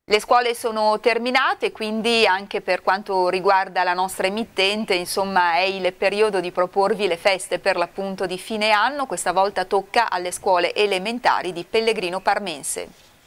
Le scuole sono terminate, quindi anche per quanto riguarda la nostra emittente, insomma, è il periodo di proporvi le feste per l'appunto di fine anno. Questa volta tocca alle scuole elementari di Pellegrino Parmense.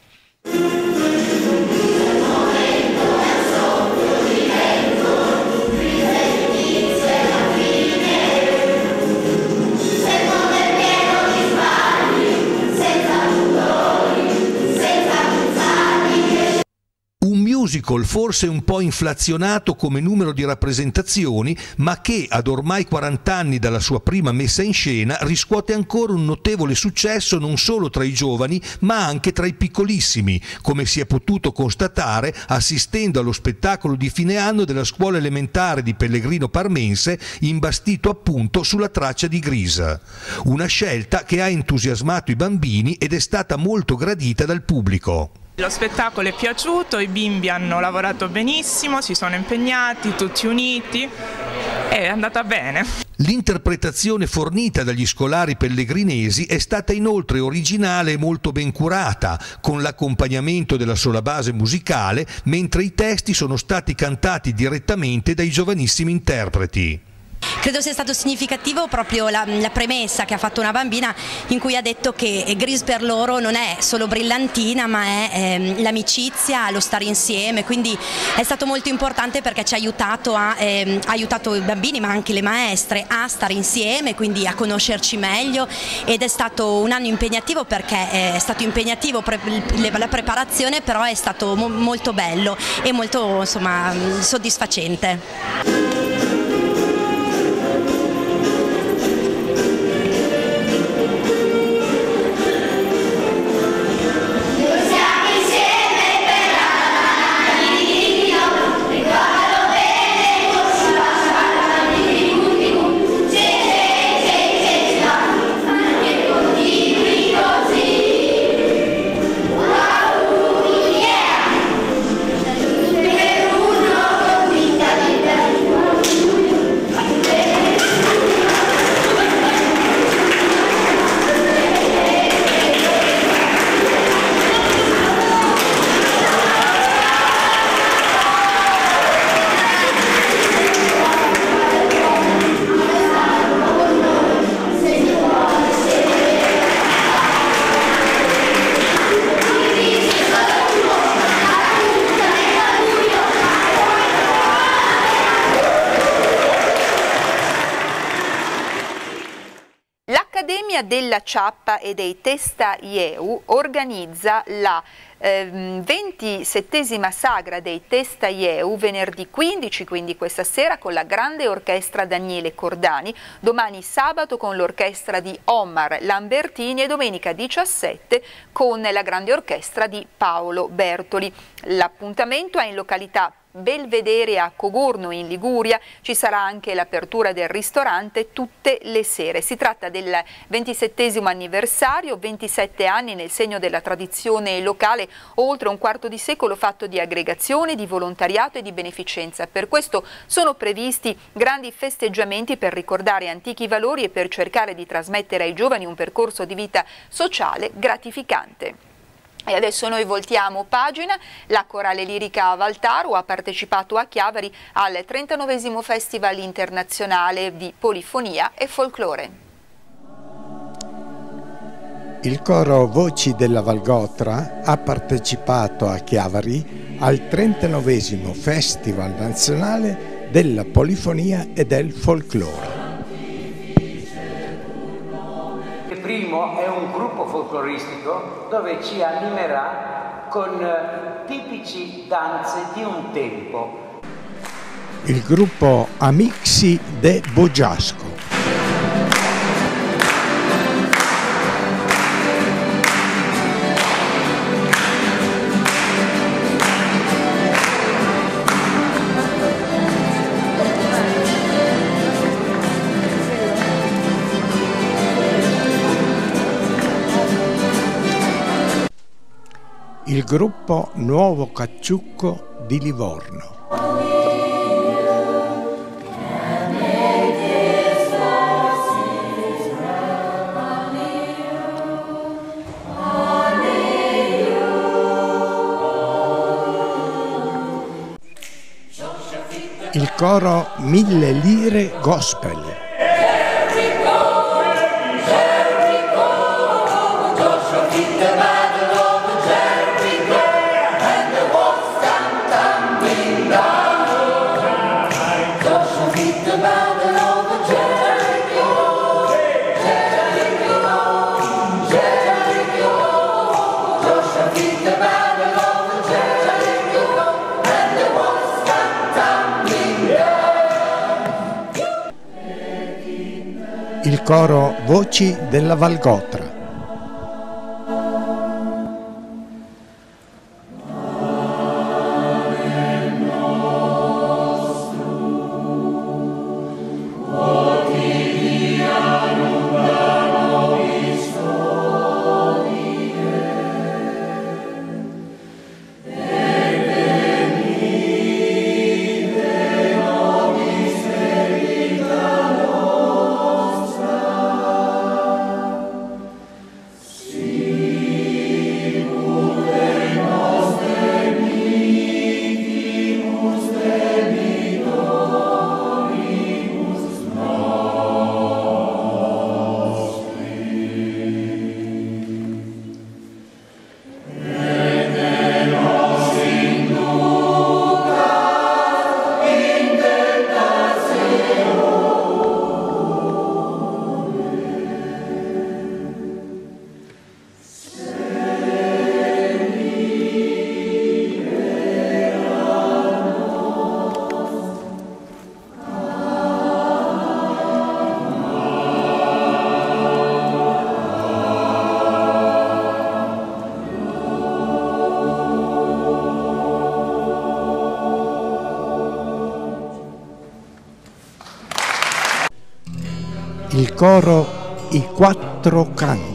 Musical forse un po' inflazionato come numero di rappresentazioni, ma che ad ormai 40 anni dalla sua prima messa in scena riscuote ancora un notevole successo non solo tra i giovani ma anche tra i piccolissimi, come si è potuto constatare assistendo allo spettacolo di fine anno della scuola elementare di Pellegrino Parmense, imbastito appunto sulla traccia di Grease. Una scelta che ha entusiasmato i bambini ed è stata molto gradita dal pubblico. Lo spettacolo è piaciuto, i bimbi hanno lavorato benissimo, si sono impegnati, tutti uniti, è andata bene. L'interpretazione fornita dagli scolari pellegrinesi è stata inoltre originale e molto ben curata, con l'accompagnamento della sola base musicale, mentre i testi sono stati cantati direttamente dai giovanissimi interpreti. Credo sia stato significativo proprio la premessa che ha fatto una bambina in cui ha detto che Grease per loro non è solo brillantina ma è l'amicizia, lo stare insieme, quindi è stato molto importante perché ci ha aiutato, aiutato i bambini ma anche le maestre a stare insieme, quindi a conoscerci meglio, ed è stato un anno impegnativo perché è stato impegnativo la preparazione, però è stato molto bello e molto, insomma, soddisfacente. L'Accademia della Ciappa e dei Testa Ieu organizza la 27esima sagra dei Testa Ieu venerdì 15, quindi questa sera con la grande orchestra Daniele Cordani, domani sabato con l'orchestra di Omar Lambertini e domenica 17 con la grande orchestra di Paolo Bertoli. L'appuntamento è in località Belvedere a Cogorno in Liguria, ci sarà anche l'apertura del ristorante tutte le sere. Si tratta del 27esimo anniversario, 27 anni nel segno della tradizione locale, oltre un quarto di secolo fatto di aggregazione, di volontariato e di beneficenza. Per questo sono previsti grandi festeggiamenti per ricordare antichi valori e per cercare di trasmettere ai giovani un percorso di vita sociale gratificante. E adesso noi voltiamo pagina. La Corale Lirica Valtaro ha partecipato a Chiavari al 39esimo Festival internazionale di polifonia e folklore. Il coro Voci della Valgotra ha partecipato a Chiavari al 39esimo Festival nazionale della polifonia e del folklore. Il primo è un gruppo folcloristico dove ci animerà con tipici danze di un tempo. Il gruppo Amixi de Bojasco. Il gruppo Nuovo Cacciucco di Livorno. Il coro 1000 lire gospel. Il coro Voci della Valgotra. Il coro I Quattro Canti.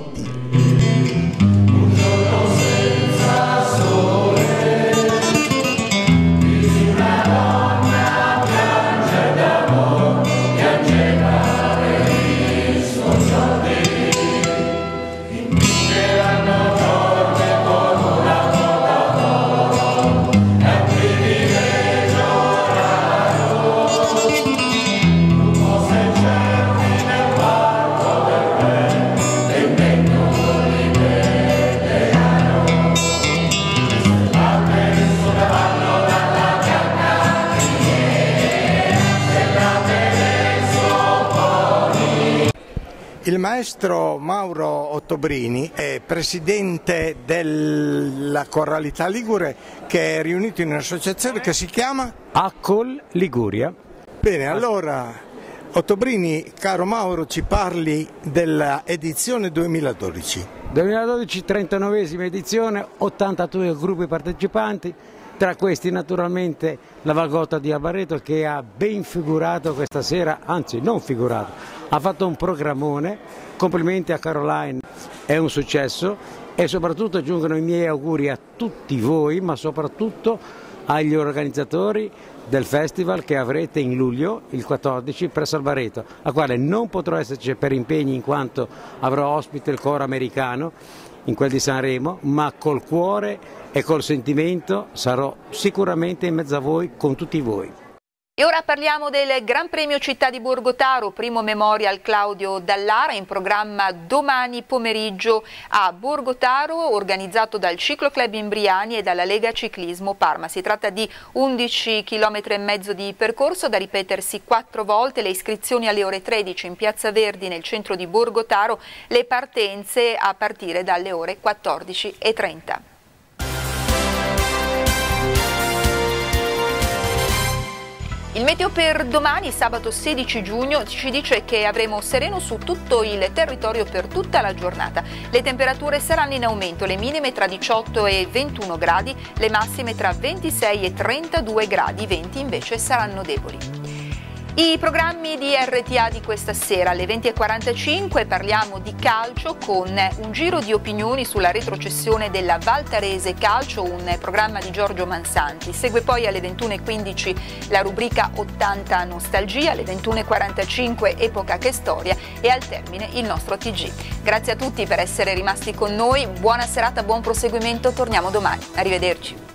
Il maestro Mauro Ottobrini è presidente della Coralità Ligure, che è riunito in un'associazione che si chiama ACOL Liguria. Bene, allora Ottobrini, caro Mauro, ci parli della edizione 2012. 2012, 39esima edizione, 82 gruppi partecipanti, tra questi naturalmente la Valgotra di Albareto, che ha ben figurato questa sera, anzi non figurato, ha fatto un programmone. Complimenti a Caroline, è un successo, e soprattutto giungono i miei auguri a tutti voi, ma soprattutto agli organizzatori del festival che avrete in luglio, il 14, presso Albareto, a quale non potrò esserci per impegni in quanto avrò ospite il coro americano in quel di Sanremo, ma col cuore e col sentimento sarò sicuramente in mezzo a voi, con tutti voi. E ora parliamo del Gran Premio Città di Borgotaro, primo Memorial Claudio Dallara, in programma domani pomeriggio a Borgotaro, organizzato dal Cicloclub Imbriani e dalla Lega Ciclismo Parma. Si tratta di 11,5 km di percorso da ripetersi 4 volte, le iscrizioni alle ore 13 in Piazza Verdi nel centro di Borgotaro, le partenze a partire dalle ore 14:30. Il meteo per domani, sabato 16 giugno, ci dice che avremo sereno su tutto il territorio per tutta la giornata. Le temperature saranno in aumento, le minime tra 18 e 21 gradi, le massime tra 26 e 32 gradi, i venti invece saranno deboli. I programmi di RTA di questa sera alle 20:45 parliamo di calcio con un giro di opinioni sulla retrocessione della Valtarese Calcio, un programma di Giorgio Mansanti. Segue poi alle 21:15 la rubrica 80 Nostalgia, alle 21:45 Epoca che storia e al termine il nostro TG. Grazie a tutti per essere rimasti con noi, buona serata, buon proseguimento, torniamo domani. Arrivederci.